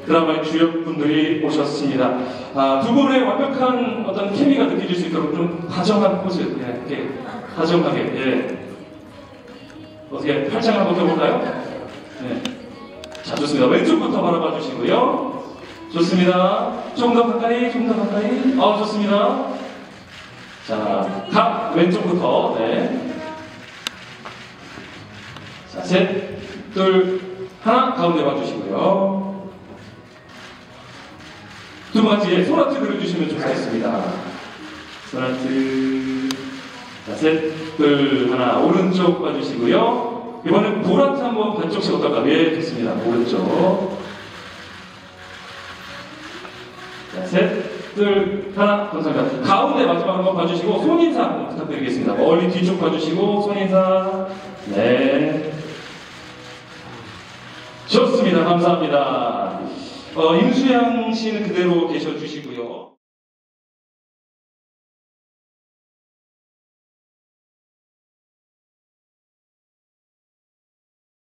드라마의 주역분들이 오셨습니다. 두 분의 완벽한 어떤 케미가 느껴질 수 있도록 좀 다정한 포즈, 이렇게 다정하게, 어떻게 팔짱 한번 껴볼까요? 네. 자, 좋습니다. 왼쪽부터 바라봐 주시고요. 좋습니다. 좀 더 가까이, 좀 더 가까이. 좋습니다. 자, 왼쪽부터, 네. 자, 셋, 둘, 하나, 가운데 봐주시고요. 두 분 같이 소나트 그려주시면 좋겠습니다. 소나트. 자, 셋, 둘, 하나, 오른쪽 봐주시고요. 이번엔 보라트 한번 반쪽씩 어떨까? 예, 좋습니다. 오른쪽. 자, 셋, 둘, 하나, 감사합니다. 가운데 마지막 한번 봐주시고, 손인사 한번 부탁드리겠습니다. 멀리 뒤쪽 봐주시고, 손인사. 네. 좋습니다. 감사합니다. 임수양 씨는 그대로 계셔주시고요.